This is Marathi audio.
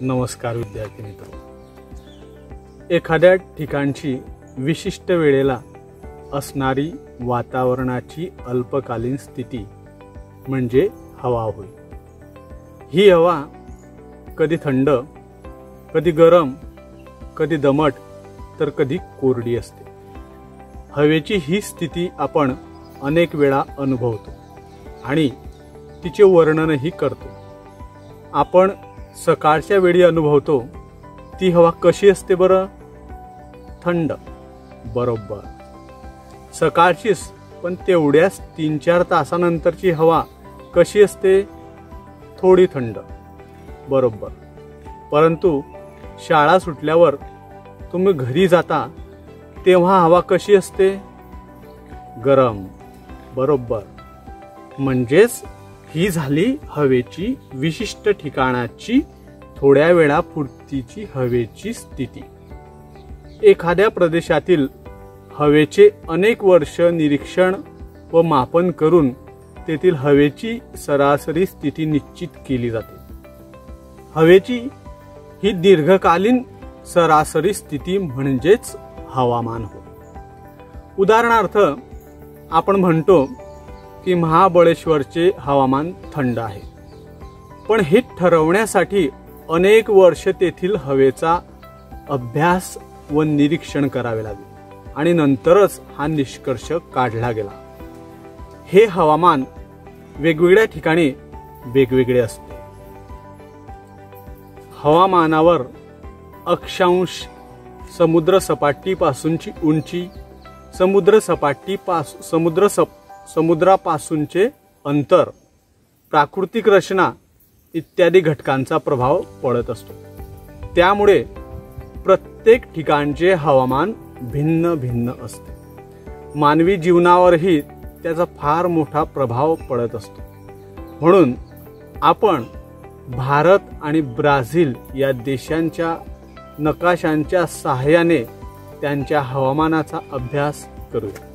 नमस्कार विद्यार्थी मित्र, एखाद्या ठिकाणची विशिष्ट वेळेला असणारी वातावरणाची अल्पकालीन स्थिती म्हणजे हवा होय। ही हवा कधी थंड, कधी गरम, कधी दमट तर कधी कोरडी असते। हवेची ही स्थिती आपण अनेक वेळा अनुभवतो आणि तिचे वर्णनही करतो। आपण सकाळच्या वेळी अनुभवतो ती हवा कशी असते बरं? थंड, बरोबर। सकाळचीच, पण तेवढ्याच 3-4 तासानंतरची हवा कशी असते? थोडी थंड, बरोबर। परंतु शाळा सुटल्यावर तुम्ही घरी जाता तेव्हा हवा कशी असते? गरम, बरोबर। म्हणजेच ही झाली हवेची विशिष्ट ठिकाणाची थोड्या वेळापुरतीची हवेची स्थिती। एखाद्या प्रदेशातील हवेचे अनेक वर्ष निरीक्षण व मापन करून तेथील हवेची सरासरी स्थिती निश्चित केली जाते। हवेची ही दीर्घकालीन सरासरी स्थिती म्हणजेच हवामान होय। उदाहरणार्थ आपण म्हणतो की महाबळेश्वरचे हवामान थंड आहे, पण हे ठरवण्यासाठी अनेक वर्ष तेथील हवेचा अभ्यास व निरीक्षण करावे लागले आणि नंतरच हा निष्कर्ष काढला गेला। हे हवामान वेगवेगळ्या ठिकाणी वेगवेगळे असते। हवामानावर अक्षांश, समुद्रसपाटीपासूनची उंची, समुद्रापासूनचे अंतर, प्राकृतिक रचना इत्यादी घटकांचा प्रभाव पडत असतो। त्यामुळे प्रत्येक ठिकाणचे हवामान भिन्न भिन्न असते। मानवी जीवनावरही त्याचा फार मोठा प्रभाव पडत असतो। म्हणून आपण भारत आणि ब्राझील या देशांच्या नकाशांच्या सहाय्याने त्यांच्या हवामानाचा अभ्यास करूया।